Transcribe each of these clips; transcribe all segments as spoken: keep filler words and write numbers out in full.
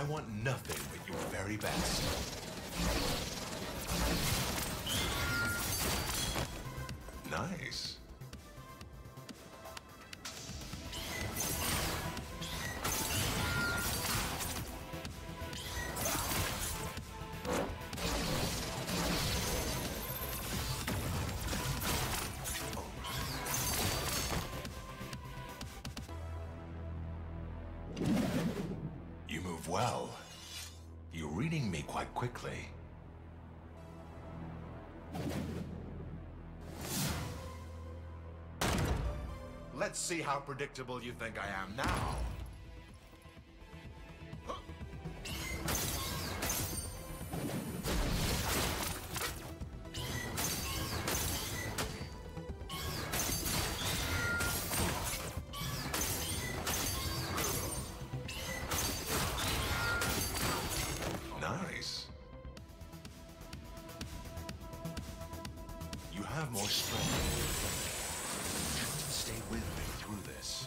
I want nothing but your very best. Nice. You move well. You're reading me quite quickly. Let's see how predictable you think I am now. Nice. You have more strength. Stay with me through this.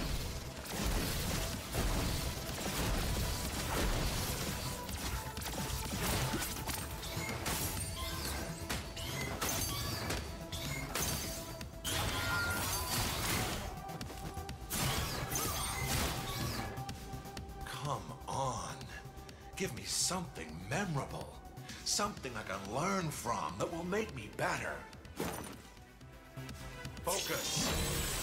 Come on. Give me something memorable. Something I can learn from that will make me better. Focus.